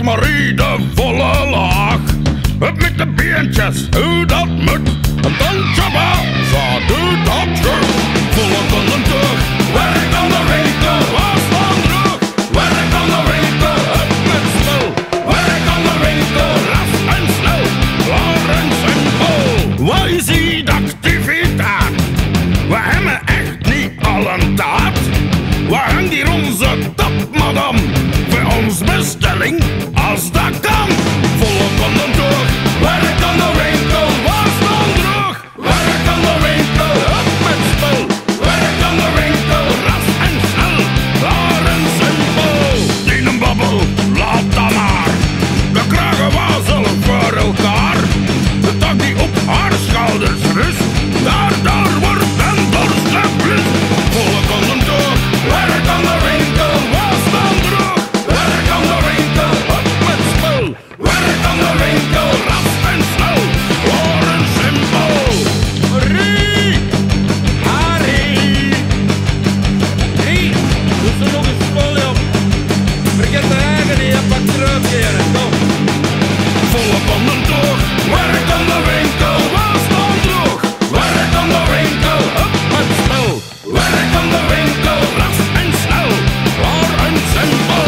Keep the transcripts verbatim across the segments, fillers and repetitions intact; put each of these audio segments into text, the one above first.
zegt Marie de volle laag. Hup met de beentjes, hoe dat moet. Een tandje maar, zo doet dat goed. Volle konden terug, werk aan de winkel, was van terug. Werk aan de winkel, hup met spul. Werk aan de winkel, ras en snel, klaar en simpel. Wij zien de activiteit, we hebben echt niet al een taart. We hebben hier onze top, madame, voor ons bestelling als dat kan. Volle konden terug, werk aan de winkel, was van terug. Werk aan de winkel, hup met spul. Werk aan de winkel, ras en snel, klaar en simpel. Die een babbel, laat dat maar. We krijgen we zelf voor elkaar. De tak die op haar schouders rust, daar, daar wordt een borst geblust. Volle konden terug, werk aan de winkel, was van terug. Werk aan de winkel, hup met spul. Werk aan de winkel, ras en snel, klaar en simpel. Marie! Harry! Hey, doe ze nog eens vol op. Vergeet de eigen die je pakt terugkeren, kom. Volle konden terug, werk aan de winkel, was van terug. Werk aan de winkel, hup met spul. Werk aan de winkel, ras en snel, klaar en simpel.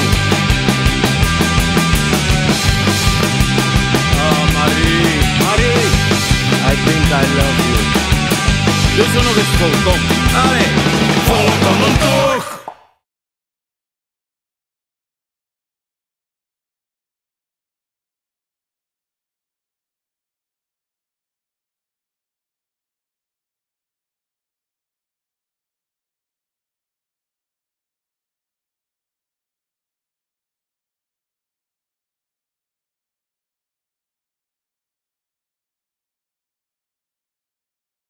Oh, Marie, Marie, I think I love you. Doe ze nog eens vol, kom. Allee. Volle konden terug.